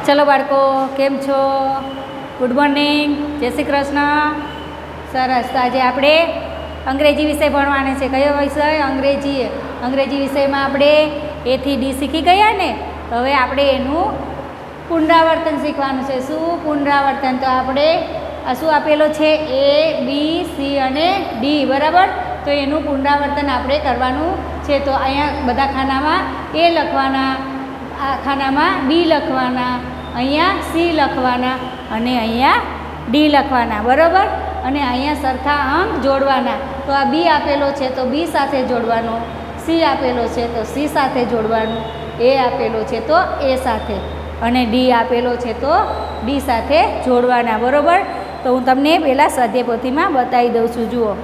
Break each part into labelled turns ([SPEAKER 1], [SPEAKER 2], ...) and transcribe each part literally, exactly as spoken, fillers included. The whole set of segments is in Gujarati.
[SPEAKER 1] ચલો બાળકો, કેમ છો? ગુડ મોર્નિંગ, જય શ્રી કૃષ્ણ. સરસ. તો આજે આપણે અંગ્રેજી વિષય ભણવાનો છે. કયો વિષય? અંગ્રેજી. અંગ્રેજી વિષયમાં આપણે એથી ડી શીખી ગયા ને, તો હવે આપણે એનું પુનરાવર્તન શીખવાનું છે. શું પુનરાવર્તન? તો આપણે આ શું આપેલો છે? એ, બી, સી અને ડી, બરાબર? તો એનું પુનરાવર્તન આપણે કરવાનું છે. તો અહીંયા બધા ખાનામાં એ લખવાના, આ ખાનામાં બી લખવાના, અહીંયા સી લખવાના અને અહીંયા ડી લખવાના, બરાબર? અને અહીંયા સરખા અંક જોડવાના. તો આ બી આપેલો છે તો બી સાથે જોડવાનો, સી આપેલો છે તો સી સાથે જોડવાનું, એ આપેલો છે તો એ સાથે, અને ડી આપેલો છે તો ડી સાથે જોડવાના, બરાબર? તો હું તમને પહેલાં સ્વાધ્યાયપોથીમાં બતાવી દઉં છું. જુઓ,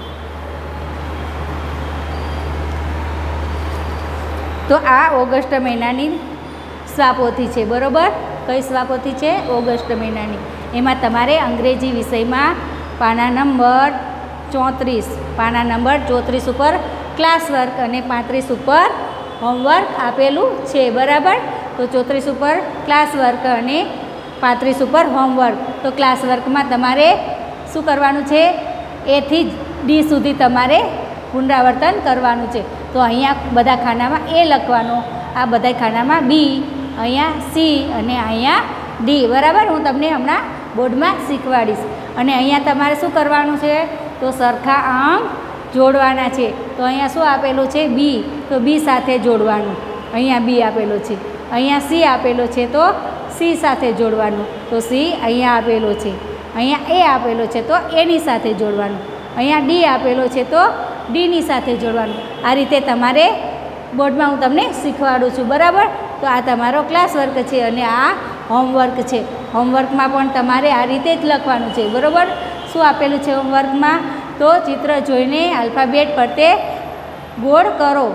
[SPEAKER 1] તો આ ઓગસ્ટ મહિનાની સ્વાપોથી છે, બરાબર? કઈ સ્વાપોથી છે? ઓગસ્ટ મહિનાની. એમાં તમારે અંગ્રેજી વિષયમાં પાના નંબર ચોત્રીસ પાના નંબર ચોત્રીસ ઉપર ક્લાસ વર્ક અને પાંત્રીસ ઉપર હોમવર્ક આપેલું છે, બરાબર? તો ચોત્રીસ ઉપર ક્લાસ વર્ક અને પાંત્રીસ ઉપર હોમવર્ક. તો ક્લાસ વર્કમાં તમારે શું કરવાનું છે? એથી ડી સુધી તમારે પુનરાવર્તન કરવાનું છે. તો અહીંયા બધા ખાનામાં એ લખવાનો, આ બધા ખાનામાં બી, અહીંયા સી અને અહીંયા ડી, બરાબર? હું તમને હમણાં બોર્ડમાં શીખવાડીશ. અને અહીંયા તમારે શું કરવાનું છે? તો સરખા અંક જોડવાના છે. તો અહીંયા શું આપેલું છે? બી, તો બી સાથે જોડવાનું. અહીંયા બી આપેલો છે, અહીંયા સી આપેલો છે તો સી સાથે જોડવાનું. તો સી અહીંયા આપેલો છે, અહીંયા એ આપેલો છે તો એની સાથે જોડવાનું, અહીંયા ડી આપેલો છે તો ડીની સાથે જોડવાનું. આ રીતે તમારે બોર્ડમાં હું તમને શીખવાડું છું, બરાબર? તો આ તમારો ક્લાસ વર્ક છે અને આ હોમવર્ક છે. હોમવર્કમાં પણ તમારે આ રીતે જ લખવાનું છે, બરાબર? શું આપેલું છે હોમવર્કમાં? તો ચિત્ર જોઈને આલ્ફાબેટ ફરતે ગોળ કરો.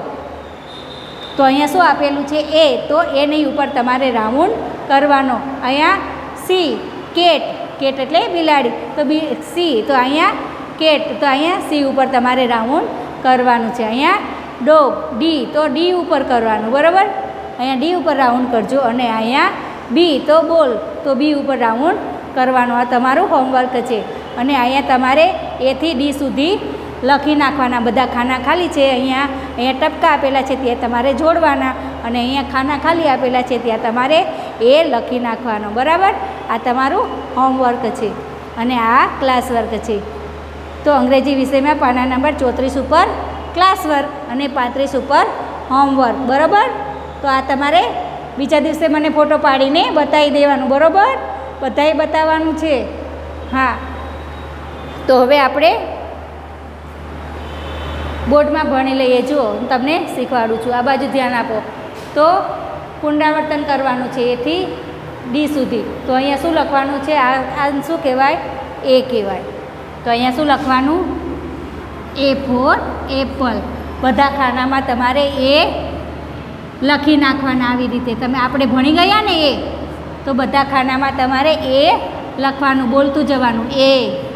[SPEAKER 1] તો અહીંયા શું આપેલું છે? એ, તો એની ઉપર તમારે રાઉન્ડ કરવાનો. અહીંયા સી, કેટ, કેટ એટલે બિલાડી, તો બી સી, તો અહીંયા કેટ, તો અહીંયા સી ઉપર તમારે રાઉન્ડ કરવાનું છે. અહીંયા ડોગ, ડી, તો ડી ઉપર કરવાનું, બરાબર? અહીંયા ડી ઉપર રાઉન્ડ કરજો. અને અહીંયા બી, તો બોલ, તો બી ઉપર રાઉન્ડ કરવાનું. આ તમારું હોમવર્ક છે. અને અહીંયા તમારે એથી ડી સુધી લખી નાખવાના. બધા ખાના ખાલી છે, અહીંયા અહીંયા ટપકા આપેલા છે ત્યાં તમારે જોડવાના, અને અહીંયા ખાના ખાલી આપેલા છે ત્યાં તમારે એ લખી નાખવાનો, બરાબર? આ તમારું હોમવર્ક છે અને આ ક્લાસ વર્ક છે. તો અંગ્રેજી વિષયમાં પાના નંબર ચોત્રીસ ઉપર ક્લાસ વર્ક અને પાંત્રીસ ઉપર હોમવર્ક, બરાબર? તો આ તમારે બીજા દિવસે મને ફોટો પાડીને બતાવી દેવાનું, બરાબર? બધાએ બતાવવાનું છે. હા, તો હવે આપણે બોર્ડમાં ભણી લઈએ. જુઓ, હું તમને શીખવાડું છું. આ બાજુ ધ્યાન આપો. તો પુનરાવર્તન કરવાનું છે એથી ડી સુધી. તો અહીંયા શું લખવાનું છે? આ આ શું કહેવાય? એ કહેવાય. તો અહીંયા શું લખવાનું? A for apple. બધા ખાનામાં તમારે એ લખી નાખવાના. આવી રીતે તમે આપણે ભણી ગયા ને એ, તો બધા ખાનામાં તમારે એ લખવાનું, બોલતું જવાનું. એ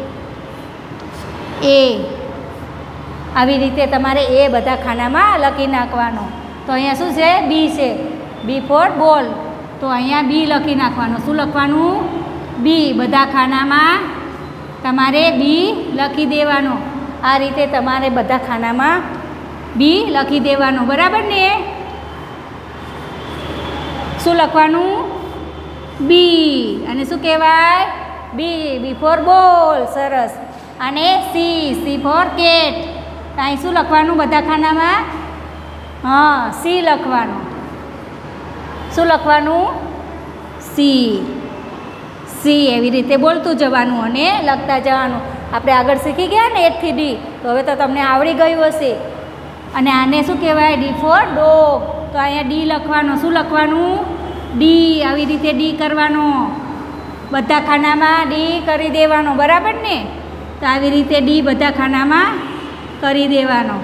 [SPEAKER 1] એ આવી રીતે તમારે એ બધા ખાનામાં લખી નાખવાનું. તો અહીંયા શું છે? બી છે, બી ફોર બોલ. તો અહીંયા બી લખી નાખવાનું. શું લખવાનું? બી. બધા ખાનામાં તમારે બી લખી દેવાનો. આ રીતે તમારે બધા ખાનામાં બી લખી દેવાનું, બરાબર ને? શું લખવાનું? બી. અને શું કહેવાય? બી. બી ફોર બોલ. સરસ. અને સી, સી ફોર કેટ. અહીં શું લખવાનું બધા ખાનામાં? હા, સી લખવાનું. શું લખવાનું? સી. સી. એવી રીતે બોલતું જવાનું અને લખતા જવાનું. આપણે આગળ શીખી ગયા ને એથી ડી, તો હવે તો તમને આવડી ગયું હશે. અને આને શું કહેવાય? D for dog. તો અહીંયા ડી લખવાનો. શું લખવાનું? ડી. આવી રીતે ડી કરવાનો. બધા ખાનામાં ડી કરી દેવાનો, બરાબર ને? તો આવી રીતે ડી બધા ખાનામાં કરી દેવાનો.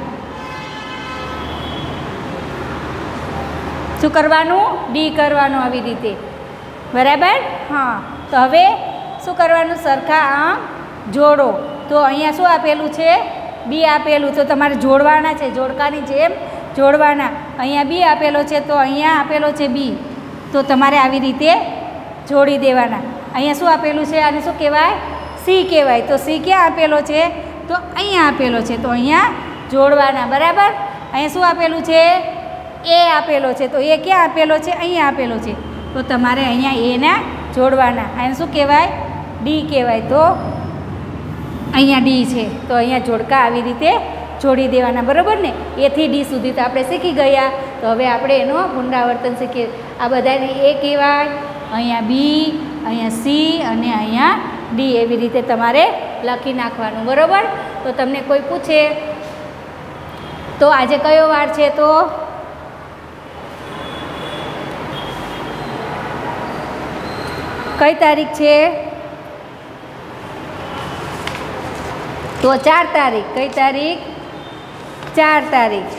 [SPEAKER 1] શું કરવાનું? ડી કરવાનું આવી રીતે, બરાબર? હા. તો હવે શું કરવાનું? સરખા આમ જોડો. તો અહીંયા શું આપેલું છે? બી આપેલું. તો તમારે જોડવાના છે, જોડકાની જેમ જોડવાના. અહીંયા બી આપેલો છે તો અહીંયા આપેલો છે બી. તો તમારે આવી રીતે જોડી દેવાના. અહીંયા શું આપેલું છે? આને શું કહેવાય? સી કહેવાય. તો સી ક્યાં આપેલો છે? તો અહીંયા આપેલો છે. તો અહીંયા જોડવાના. બરાબર. અહીંયા શું આપેલું છે? એ આપેલો છે. તો એ ક્યાં આપેલો છે? અહીંયા આપેલો છે. તો તમારે અહીંયા એના જોડવાના. આને શું કહેવાય? ડી કહેવાય. તો અહીંયા ડી છે. તો અહીંયા જોડકા આવી રીતે જોડી દેવાના. બરાબર ને? એથી ડી સુધી તો આપણે શીખી ગયા. તો હવે આપણે એનો પુનરાવર્તન શીખીએ. આ બધાને એ કહેવાય, અહીંયા બી, અહીંયા સી અને અહીંયા ડી. એવી રીતે તમારે લખી નાખવાનું. બરાબર. તો તમને કોઈ પૂછે તો આજે કયો વાર છે? તો કઈ તારીખ છે? તો ચાર તારીખ. કઈ તારીખ? ચાર તારીખ.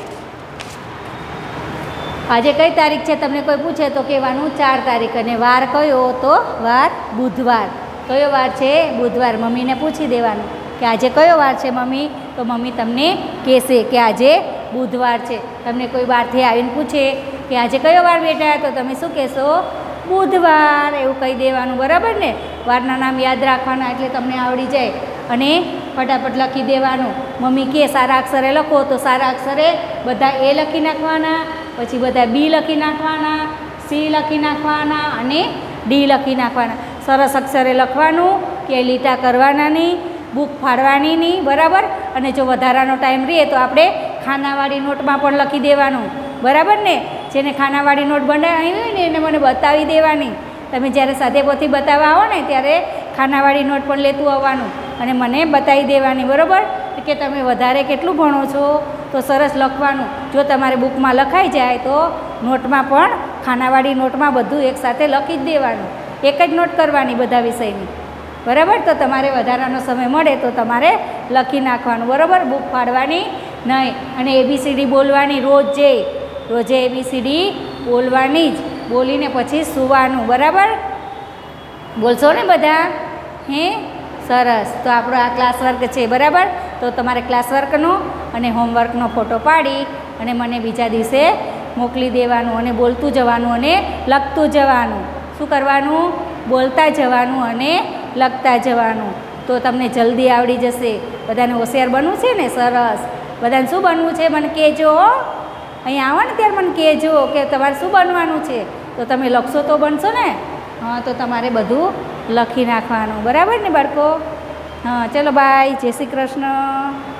[SPEAKER 1] આજે કઈ તારીખ છે? તમને કોઈ પૂછે તો કહેવાનું ચાર તારીખ. અને વાર કયો? તો વાર બુધવાર. કયો વાર છે? બુધવાર. મમ્મીને પૂછી દેવાનું કે આજે કયો વાર છે મમ્મી? તો મમ્મી તમને કહેશે કે આજે બુધવાર છે. તમને કોઈ બહારથી આવીને પૂછે કે આજે કયો વાર બેટા? તો તમે શું કહેશો? બુધવાર. એવું કહી દેવાનું. બરાબર ને? વારના નામ યાદ રાખવાના એટલે તમને આવડી જાય. અને ફટાફટ લખી દેવાનું. મમ્મી કે સારા અક્ષરે લખો તો સારા અક્ષરે બધા એ લખી નાખવાના, પછી બધા બી લખી નાખવાના, સી લખી નાખવાના અને ડી લખી નાખવાના. સરસ અક્ષરે લખવાનું, કે લીટા કરવાના નહીં, બુક ફાડવાની નહીં. બરાબર. અને જો વધારાનો ટાઈમ રહે તો આપણે ખાનાવાળી નોટમાં પણ લખી દેવાનું. બરાબર ને? જેને ખાનાવાળી નોટ બનાવી હોય ને એને મને બતાવી દેવાની. તમે જ્યારે સાદેપોથી બતાવવા આવો ને ત્યારે ખાનાવાળી નોટ પણ લેતું આવવાનું અને મને બતાવી દેવાની. બરાબર. કે તમે વધારે કેટલું ભણો છો? તો સરસ લખવાનું. જો તમારે બુકમાં લખાઈ જાય તો નોટમાં પણ ખાનાવાળી નોટમાં બધું એકસાથે લખી જ દેવાનું. એક જ નોટ કરવાની બધા વિષયની. બરાબર. તો તમારે વધારાનો સમય મળે તો તમારે લખી નાખવાનું. બરાબર. બુક ફાડવાની નહીં. અને એબીસીડી બોલવાની રોજે. રોજે એબીસીડી બોલવાની જ. બોલીને પછી સૂવાનું. બરાબર. બોલશો ને બધા? હે સરસ. તો આપણો આ ક્લાસ વર્ક છે. બરાબર. તો તમારે ક્લાસ વર્કનો અને હોમવર્કનો ફોટો પાડી અને મને બીજા દિવસે મોકલી દેવાનું. અને બોલતું જવાનું અને લખતું જવાનું. શું કરવાનું? બોલતા જવાનું અને લખતા જવાનું. તો તમને જલ્દી આવડી જશે. બધાને હોશિયાર બનવું છે ને? સરસ. બધાને શું બનવું છે મને કહેજો. અહીંયા આવો ને ત્યારે મને કહેજો કે તમારે શું બનવાનું છે. તો તમે લખશો તો બનશો ને? હા. તો તમારે બધું લખી નાખવાનું. બરાબર ને બાળકો? હા. ચલો બાય. જય શ્રી કૃષ્ણ.